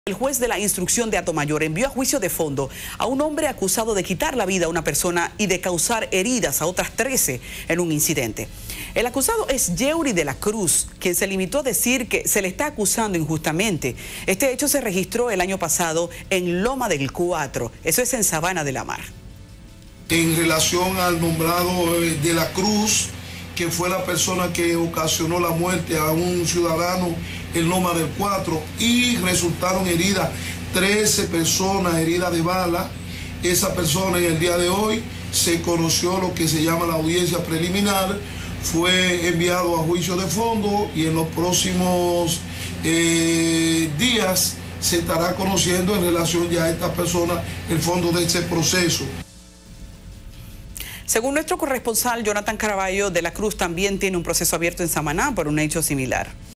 El juez de la instrucción de Atomayor envió a juicio de fondo a un hombre acusado de quitar la vida a una persona y de causar heridas a otras 13 en un incidente. El acusado es Yeuri de la Cruz, quien se limitó a decir que se le está acusando injustamente. Este hecho se registró el año pasado en Loma del Cuatro, eso es en Sabana de la Mar. En relación al nombrado de la Cruz, que fue la persona que ocasionó la muerte a un ciudadano en Loma del Cuatro, y resultaron heridas 13 personas heridas de bala. Esa persona en el día de hoy se conoció lo que se llama la audiencia preliminar, fue enviado a juicio de fondo y en los próximos días se estará conociendo en relación ya a esta persona el fondo de ese proceso. Según nuestro corresponsal Jonathan Caraballo, de la Cruz también tiene un proceso abierto en Samaná por un hecho similar.